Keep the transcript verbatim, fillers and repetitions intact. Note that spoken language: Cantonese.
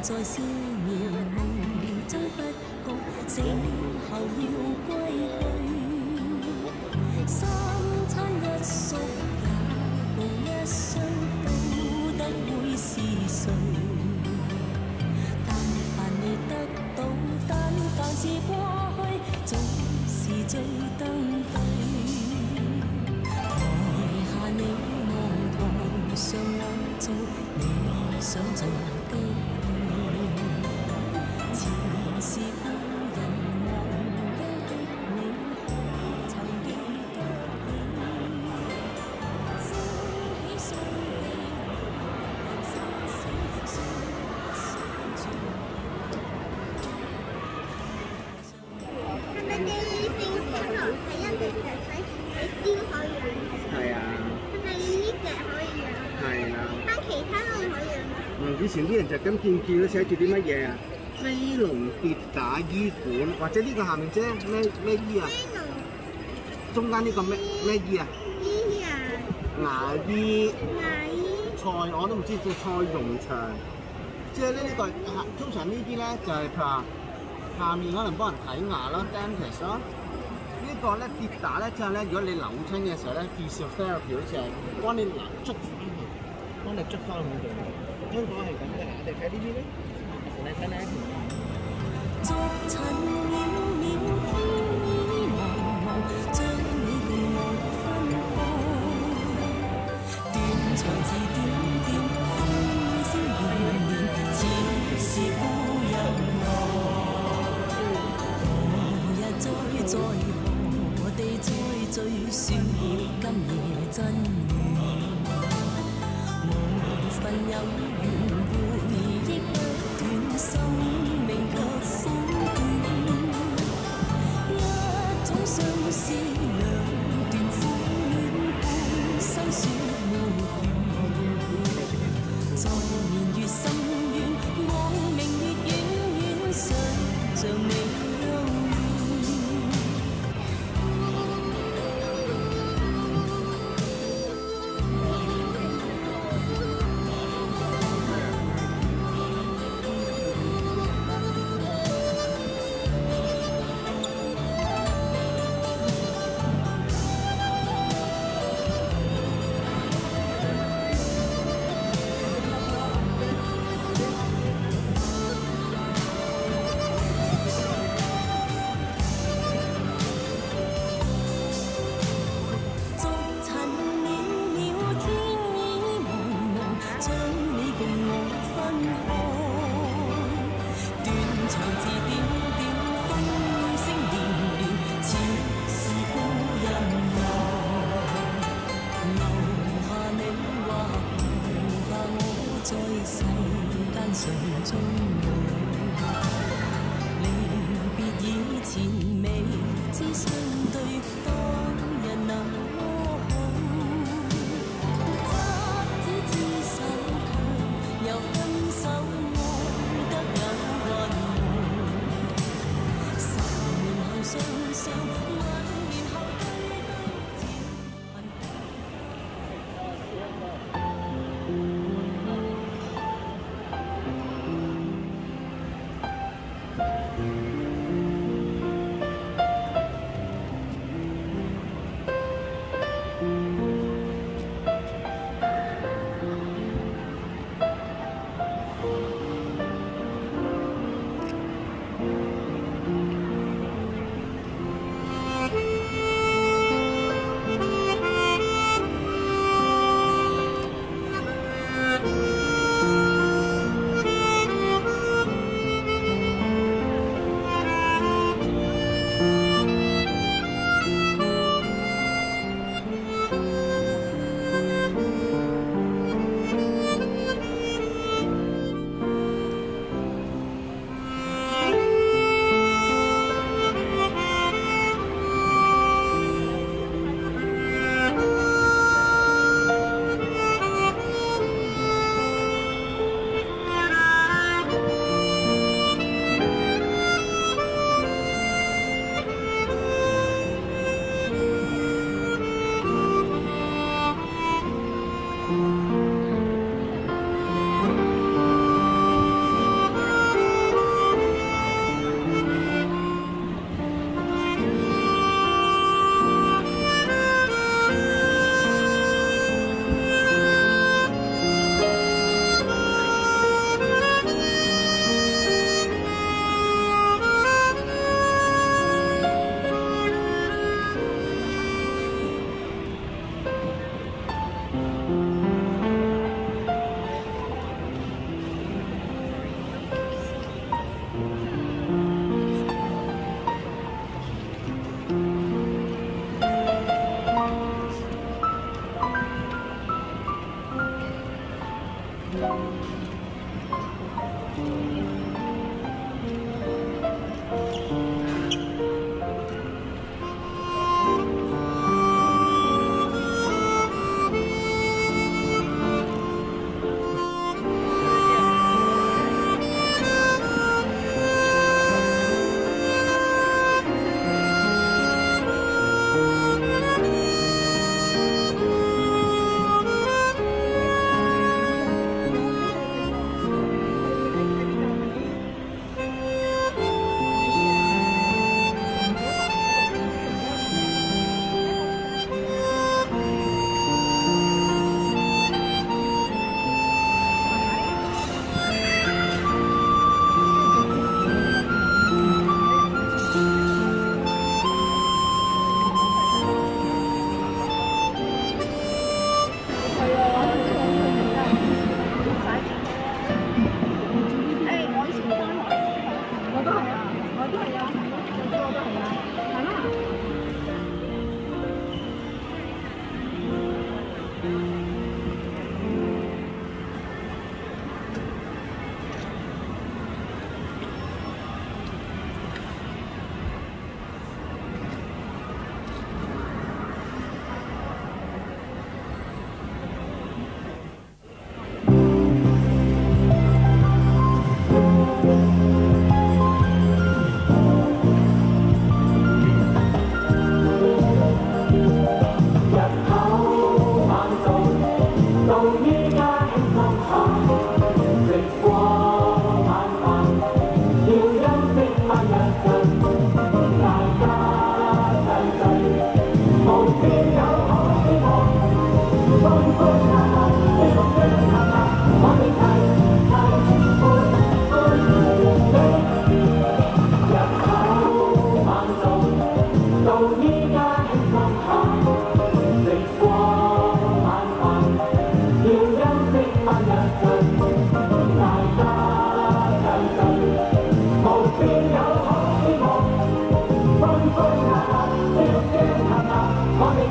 在少年夢中不覺，死後要歸去。三餐一宿也共一雙，到底會是誰？但凡未得到，但凡是過去，總是最登對。台下你望，台上我做你想做的事，前是故人忘憂的你，可曾記得起？升起雙臂，人生死說不想轉。係咪你正正樓睇一隻腳睇你先可以養？係啊。係咪呢隻可以養？係啦。但其他都可以養。嗯，以前啲人就咁見見到寫住啲乜嘢啊？飛龍跌打醫館，或者呢個下面啫咩咩醫啊？飛龍。中間呢個咩咩醫啊？醫啊。牙醫。牙醫。菜我都唔知叫菜農場，即係咧呢個通常呢啲咧就係譬如話下面可能幫人睇牙咯 ，dentist 咯。呢個咧跌打咧之後咧，如果你扭親嘅時候咧 ，physiotherapy 好似係幫你扭捽翻去，幫你捽翻去度。香港係咁嘅，我哋睇呢啲咧，你睇睇。逐塵渺渺，天意茫茫，將你共我分開。斷腸字點點，風聲綿綿，似是故人來。何日再在何地再聚說今夜真緣？無份有緣，回憶不斷，生命卻苦短。一種相思，兩段苦戀，半生説沒完。在年月深遠，望明月遠遠，想像你幽怨。 我哋